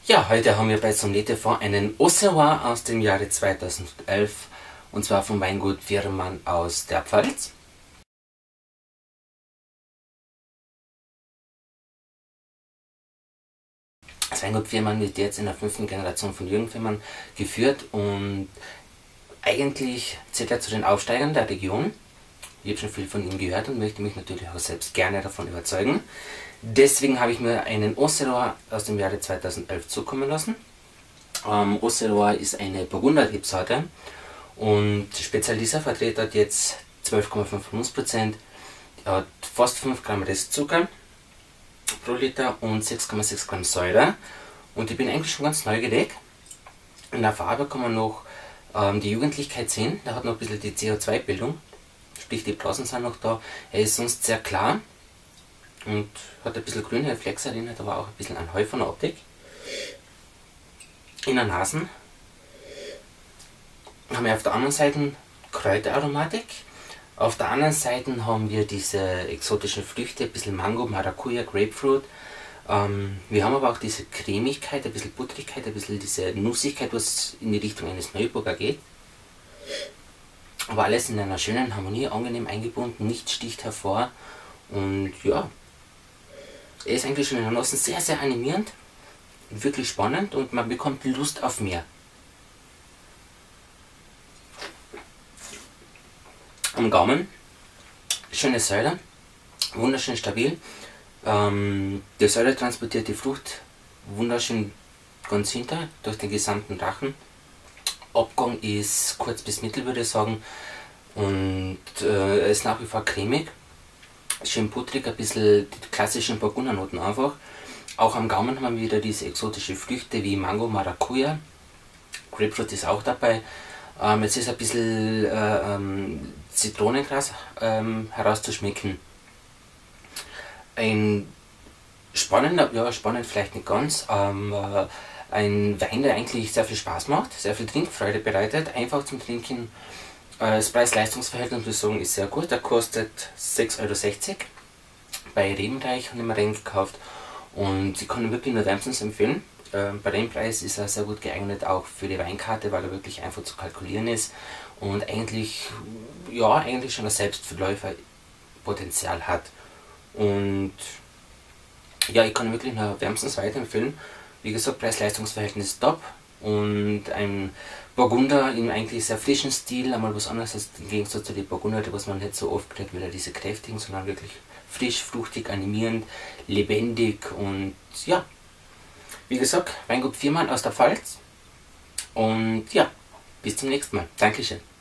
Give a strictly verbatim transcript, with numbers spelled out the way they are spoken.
Ja, heute haben wir bei Sommelier einen Auxerrois aus dem Jahre zweitausendelf, und zwar vom Weingut Viermann aus der Pfalz. Das Weingut Viermann wird jetzt in der fünften Generation von Jürgen Viermann geführt und eigentlich zählt er zu den Aufsteigern der Region. Ich habe schon viel von ihm gehört und möchte mich natürlich auch selbst gerne davon überzeugen. Deswegen habe ich mir einen Auxerrois aus dem Jahre zweitausendelf zukommen lassen. Ähm, Auxerrois ist eine Burgunder-Rebsorte und speziell dieser Vertreter hat jetzt zwölf Komma fünf Volumensprozent, hat fast fünf Gramm Restzucker pro Liter und sechs Komma sechs Gramm Säure. Und ich bin eigentlich schon ganz neugierig. In der Farbe kann man noch ähm, die Jugendlichkeit sehen, da hat noch ein bisschen die C O zwei Bildung, sprich die Blasen sind noch da. Er ist sonst sehr klar und hat ein bisschen grüne Reflexe, erinnert aber auch ein bisschen an Heu von der Optik. In der Nase haben wir auf der anderen Seite Kräuteraromatik. Auf der anderen Seite haben wir diese exotischen Früchte, ein bisschen Mango, Maracuja, Grapefruit. Ähm, wir haben aber auch diese Cremigkeit, ein bisschen Butterigkeit, ein bisschen diese Nussigkeit, was in die Richtung eines Neuburger geht. Aber alles in einer schönen Harmonie, angenehm eingebunden, nicht sticht hervor. Und ja, er ist eigentlich schon in der Nase sehr, sehr animierend, wirklich spannend und man bekommt Lust auf mehr. Am Gaumen, schöne Säure, wunderschön stabil. Ähm, die Säure transportiert die Frucht wunderschön ganz hinter, durch den gesamten Rachen. Abgang ist kurz bis mittel, würde ich sagen. Und äh, er ist nach wie vor cremig, schön butterig, ein bisschen die klassischen Burgundernoten einfach. Auch am Gaumen haben wir wieder diese exotischen Früchte wie Mango, Maracuja. Grapefruit ist auch dabei. Ähm, jetzt ist ein bisschen äh, ähm, Zitronengras ähm, herauszuschmecken. Ein spannender, ja spannend vielleicht nicht ganz, aber ein Wein, der eigentlich sehr viel Spaß macht, sehr viel Trinkfreude bereitet, einfach zum Trinken. Das Preis-Leistungs-Verhältnis, muss ich sagen, ist sehr gut. Der kostet sechs Euro sechzig bei Rebenreich und im Renn gekauft und ich kann ihn wirklich nur wärmstens empfehlen. Ähm, bei dem Preis ist er sehr gut geeignet auch für die Weinkarte, weil er wirklich einfach zu kalkulieren ist und eigentlich, ja, eigentlich schon ein Selbstverläuferpotenzial hat. Und ja, ich kann ihn wirklich nur wärmstens weiterempfehlen. Wie gesagt, Preis-Leistungs-Verhältnis top und ein Burgunder in eigentlich sehr frischen Stil, einmal was anderes als im Gegensatz zu den Burgunder, was man nicht so oft kriegt, wieder diese kräftigen, sondern wirklich frisch, fruchtig, animierend, lebendig und ja. Wie gesagt, Weingut Viermann aus der Pfalz und ja, bis zum nächsten Mal. Dankeschön.